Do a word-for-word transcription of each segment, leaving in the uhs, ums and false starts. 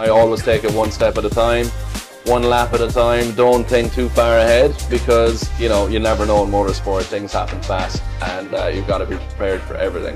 I always take it one step at a time, one lap at a time. Don't think too far ahead, because you know you never know in motorsport, things happen fast, and uh, you've got to be prepared for everything.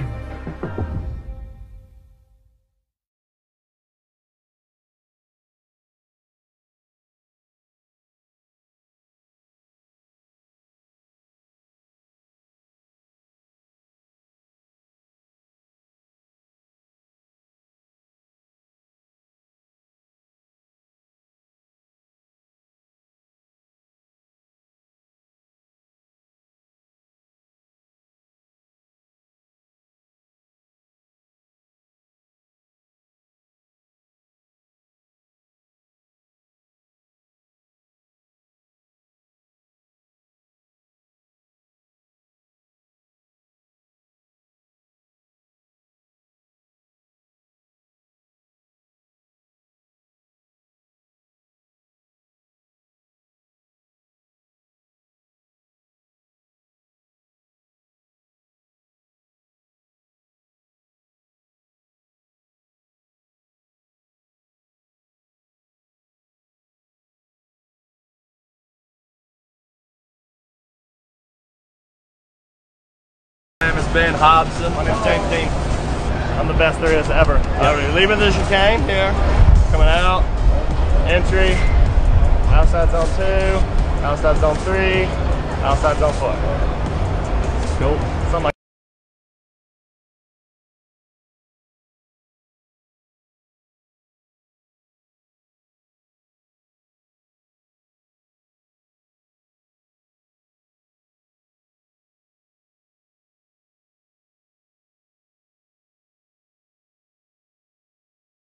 My name is Ben Hobson. My name is James Deane. I'm the best there is ever. Yep. Leaving the chicane here, coming out, entry, outside zone two, outside zone three, outside zone four. Cool.